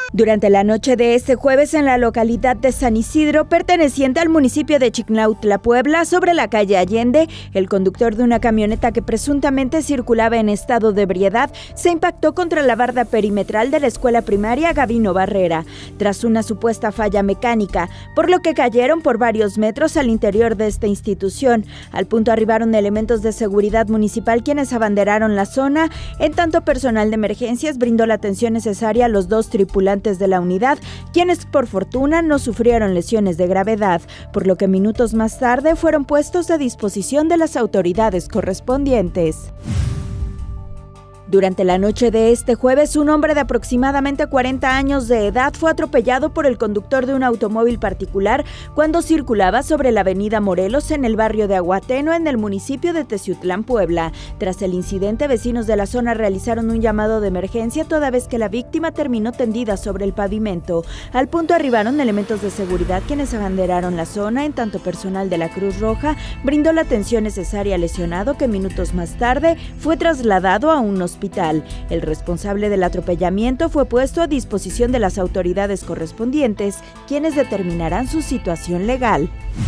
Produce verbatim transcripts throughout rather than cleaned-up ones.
Durante la noche de este jueves en la localidad de San Isidro, perteneciente al municipio de Chignautla, Puebla, sobre la calle Allende, el conductor de una camioneta que presuntamente circulaba en estado de ebriedad se impactó contra la barda perimetral de la escuela primaria Gavino Barrera, tras una supuesta falla mecánica, por lo que cayeron por varios metros al interior de esta institución. Al punto arribaron elementos de seguridad municipal quienes abanderaron la zona, en tanto personal de emergencias brindó la atención necesaria a los dos tripulantes de la unidad, quienes por fortuna no sufrieron lesiones de gravedad, por lo que minutos más tarde fueron puestos a disposición de las autoridades correspondientes. Durante la noche de este jueves, un hombre de aproximadamente cuarenta años de edad fue atropellado por el conductor de un automóvil particular cuando circulaba sobre la avenida Morelos en el barrio de Aguateno, en el municipio de Teciutlán, Puebla. Tras el incidente, vecinos de la zona realizaron un llamado de emergencia toda vez que la víctima terminó tendida sobre el pavimento. Al punto arribaron elementos de seguridad quienes abanderaron la zona, en tanto personal de la Cruz Roja brindó la atención necesaria al lesionado, que minutos más tarde fue trasladado a un hospital. El responsable del atropellamiento fue puesto a disposición de las autoridades correspondientes, quienes determinarán su situación legal.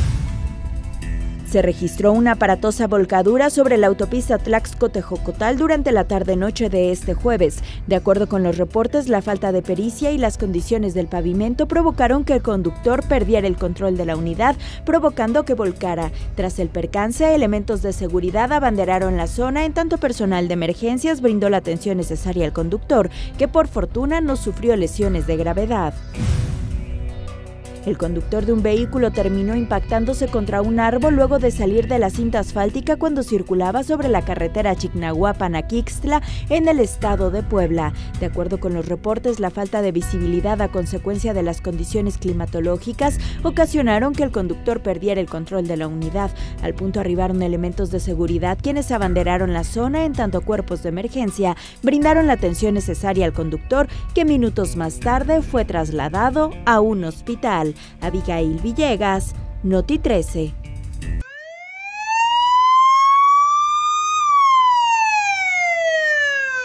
Se registró una aparatosa volcadura sobre la autopista Tlaxco-Tejocotal durante la tarde-noche de este jueves. De acuerdo con los reportes, la falta de pericia y las condiciones del pavimento provocaron que el conductor perdiera el control de la unidad, provocando que volcara. Tras el percance, elementos de seguridad abanderaron la zona, en tanto personal de emergencias brindó la atención necesaria al conductor, que por fortuna no sufrió lesiones de gravedad. El conductor de un vehículo terminó impactándose contra un árbol luego de salir de la cinta asfáltica cuando circulaba sobre la carretera Chignahuapan-Aquixtla en el estado de Puebla. De acuerdo con los reportes, la falta de visibilidad a consecuencia de las condiciones climatológicas ocasionaron que el conductor perdiera el control de la unidad. Al punto arribaron elementos de seguridad quienes abanderaron la zona, en tanto cuerpos de emergencia brindaron la atención necesaria al conductor, que minutos más tarde fue trasladado a un hospital. Abigail Villegas, Noti trece.